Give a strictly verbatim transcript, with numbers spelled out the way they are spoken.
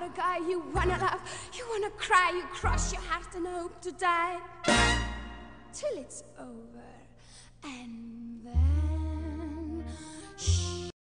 a guy you wanna love, you wanna cry, you cross your heart and hope to die till it's over. And then